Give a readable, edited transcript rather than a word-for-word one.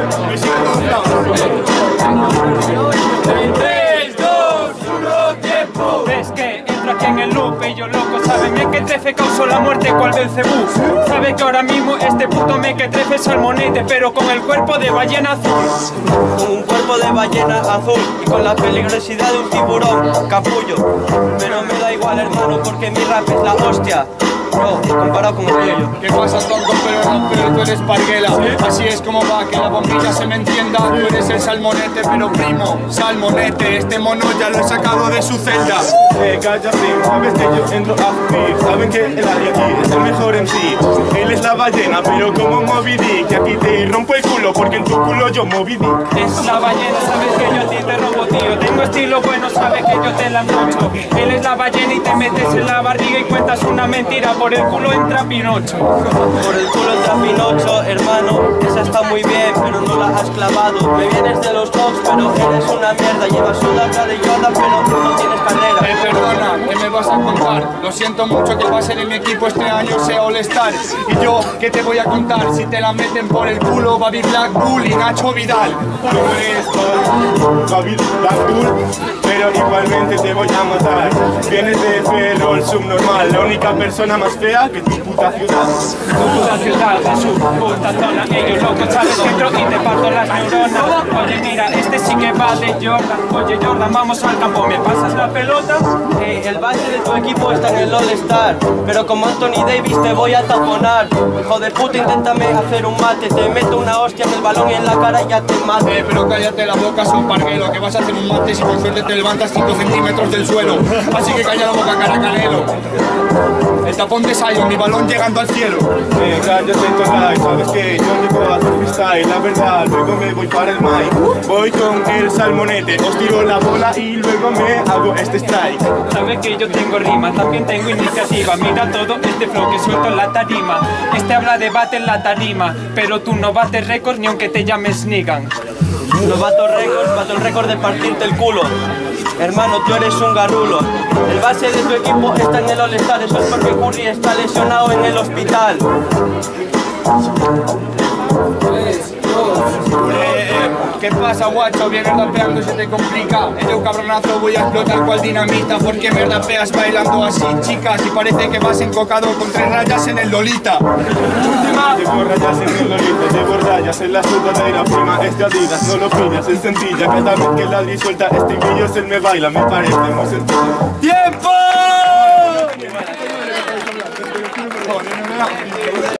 3, 2, 1, tiempo. Es que entro aquí en el loop y yo loco, sabe mequetrefe causó la muerte cual Belcebú. Sabe que ahora mismo este puto mequetrefe es salmonete, pero con el cuerpo de ballena azul. Con un cuerpo de ballena azul y con la peligrosidad de un tiburón capullo. Pero me da igual, hermano, porque mi rap es la hostia. Bro, comparado con el tuyo. ¿Qué pasa, tronco? Pero tú eres parguela. Así es como va, que la bombilla se me entienda. Tú eres el salmonete, pero primo, salmonete. Este mono ya lo he sacado de su celda. Calla, primo, sabes que yo entro a fluir. Saben que el área aquí es el mejor en sí. Él es la ballena, pero como Moby Dick. Que a ti te rompo el culo, porque en tu culo yo Moby Dick. Es la ballena, sabes que yo a ti te robo, tío. Tengo estilo bueno, sabes que yo te la mucho. Él es la ballena y te metes en la barriga y cuentas una mentira. Por el culo entra Pinocho. Por el culo entra Pinocho, hermano. Esa está muy bien, pero no la has clavado. Me vienes de los Hawks, pero eres una mierda. Llevas sudadera de Jordan, pero no tienes carrera. Perdona, ¿qué me vas a contar? Lo siento mucho que el base de mi equipo este año sea All-Star. Y yo, ¿qué te voy a contar? Si te la meten por el culo, Baby Black Bull y Nacho Vidal. Tú eres Baby Black Bull, pero igualmente te voy a matar. Vienes de Ferrol subnormal, la única persona más fea que tu puta ciudad. Tu puta ciudad, de su puta zona. Ellos locos, sabes que entro y te parto las neuronas. Oye, mira, este sí que va de Jordan. Oye, Jordan, vamos al campo, ¿me pasas la pelota? El base de tu equipo está en el All-Star, pero como Anthony Davis te voy a taponar. Hijo de puta, inténtame hacer un mate. Te meto una hostia en el balón y en la cara y ya te mato. Pero cállate la boca, son parguelo. Que vas a hacer un mate si con suerte te levantas 5 centímetros del suelo. Así que calla la boca, caracanelo. El tapón de Zion, mi balón llegando al cielo. Cállate, total, sabes que yo llego a hacer freestyle. La verdad, luego me voy para el mic. Voy con el salmonete, os tiro la bola y luego me hago este strike. Sabes que yo tengo rima, también tengo iniciativa. Mira todo este flow que suelto en la tarima. Este habla de bate en la tarima, pero tú no bates récords ni aunque te llames Nigan. No bato el récord de partirte el culo. Hermano, tú eres un garrulo. El base de tu equipo está en el All-Star. Eso es porque Curry está lesionado en el hospital. ¿Qué pasa, guacho? Vienes rapeando, se te complica. Yo, cabronazo, voy a explotar cual dinamita. Porque me rapeas bailando así, chicas. Y parece que vas encocado con 3 rayas en el Lolita. Última. Llevo rayas en el Lolita, llevo rayas en la sudadera. Prima, este Adidas, no lo pillas, es sencilla. Cada vez que la suelta este vídeo se me baila, me parece muy sencillo. ¡Tiempo!